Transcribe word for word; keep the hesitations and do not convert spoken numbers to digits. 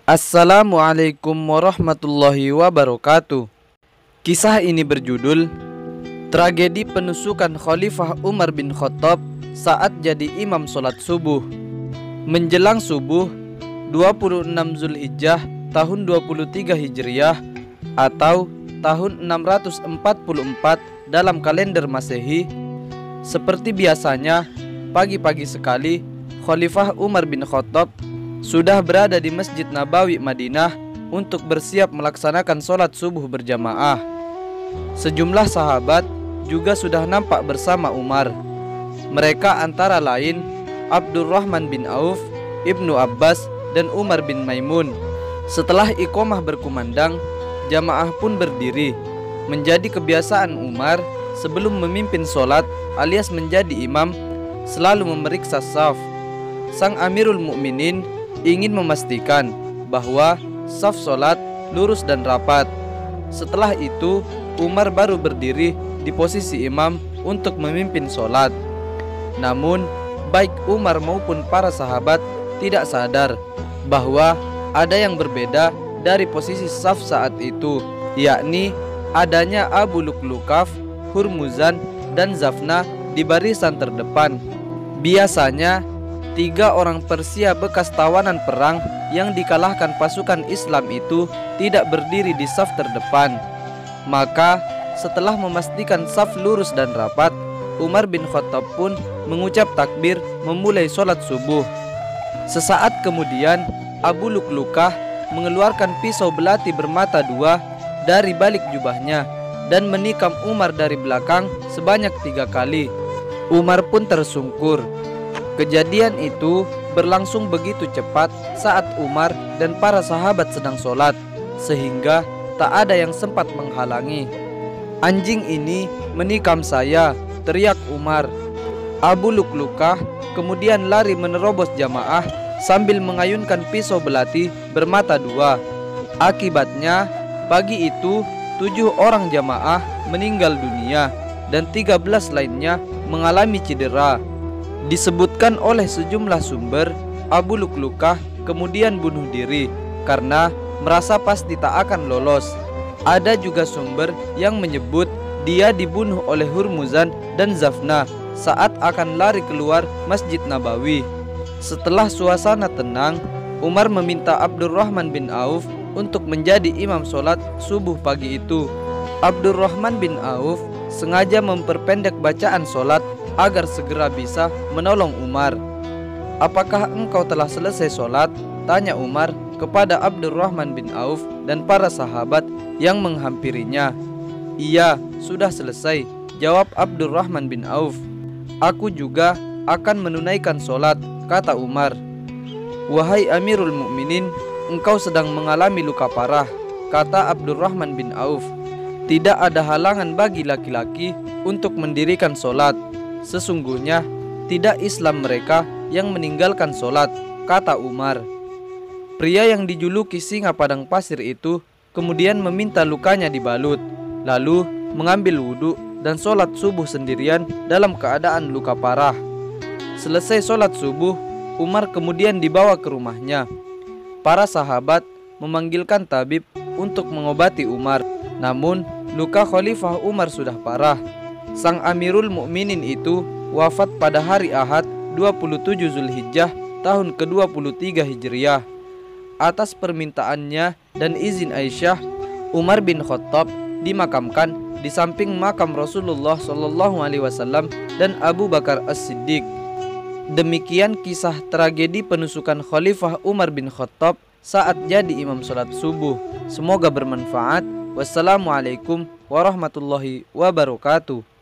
Assalamualaikum warahmatullahi wabarakatuh. Kisah ini berjudul Tragedi Penusukan Khalifah Umar bin Khattab saat jadi imam sholat subuh. Menjelang subuh dua puluh enam Zulhijjah tahun dua puluh tiga Hijriah atau tahun enam ratus empat puluh empat dalam kalender Masehi, seperti biasanya pagi-pagi sekali Khalifah Umar bin Khattab sudah berada di Masjid Nabawi Madinah untuk bersiap melaksanakan sholat subuh berjamaah. Sejumlah sahabat juga sudah nampak bersama Umar. Mereka antara lain Abdurrahman bin Auf, Ibnu Abbas, dan Umar bin Maimun. Setelah iqomah berkumandang, jamaah pun berdiri. Menjadi kebiasaan Umar sebelum memimpin sholat alias menjadi imam selalu memeriksa saf. Sang Amirul Mukminin ingin memastikan bahwa saf sholat lurus dan rapat. Setelah itu Umar baru berdiri di posisi imam untuk memimpin sholat. Namun baik Umar maupun para sahabat tidak sadar bahwa ada yang berbeda dari posisi saf saat itu, yakni adanya Abu Luklukaf, Hurmuzan, dan Zafna di barisan terdepan. Biasanya tiga orang Persia bekas tawanan perang yang dikalahkan pasukan Islam itu tidak berdiri di saf terdepan. Maka setelah memastikan saf lurus dan rapat, Umar bin Khattab pun mengucap takbir memulai sholat subuh. Sesaat kemudian Abu Luklukah mengeluarkan pisau belati bermata dua dari balik jubahnya dan menikam Umar dari belakang sebanyak tiga kali. Umar pun tersungkur. Kejadian itu berlangsung begitu cepat saat Umar dan para sahabat sedang sholat, sehingga tak ada yang sempat menghalangi. "Anjing ini menikam saya," teriak Umar. Abu Luklukah kemudian lari menerobos jamaah sambil mengayunkan pisau belati bermata dua. Akibatnya pagi itu tujuh orang jamaah meninggal dunia dan tiga belas lainnya mengalami cedera. Disebutkan oleh sejumlah sumber, Abu Luklukah kemudian bunuh diri karena merasa pasti tak akan lolos. Ada juga sumber yang menyebut dia dibunuh oleh Hurmuzan dan Zafna saat akan lari keluar Masjid Nabawi. Setelah suasana tenang, Umar meminta Abdurrahman bin Auf untuk menjadi imam sholat subuh pagi itu. Abdurrahman bin Auf sengaja memperpendek bacaan sholat agar segera bisa menolong Umar. "Apakah engkau telah selesai sholat?" tanya Umar kepada Abdurrahman bin Auf dan para sahabat yang menghampirinya. "Iya, sudah selesai," jawab Abdurrahman bin Auf. "Aku juga akan menunaikan sholat," kata Umar. "Wahai Amirul Mukminin, engkau sedang mengalami luka parah," kata Abdurrahman bin Auf. "Tidak ada halangan bagi laki-laki untuk mendirikan sholat. Sesungguhnya tidak Islam mereka yang meninggalkan sholat," kata Umar. Pria yang dijuluki singa padang pasir itu kemudian meminta lukanya dibalut, lalu mengambil wudhu dan sholat subuh sendirian dalam keadaan luka parah. Selesai sholat subuh, Umar kemudian dibawa ke rumahnya. Para sahabat memanggilkan tabib untuk mengobati Umar, namun luka Khalifah Umar sudah parah. Sang Amirul Mukminin itu wafat pada hari Ahad dua puluh tujuh Zulhijjah tahun ke dua puluh tiga Hijriah. Atas permintaannya dan izin Aisyah, Umar bin Khattab dimakamkan di samping makam Rasulullah shallallahu alaihi wasallam dan Abu Bakar As-Siddiq. Demikian kisah tragedi penusukan Khalifah Umar bin Khattab saat jadi imam sholat subuh. Semoga bermanfaat. Wassalamualaikum warahmatullahi wabarakatuh.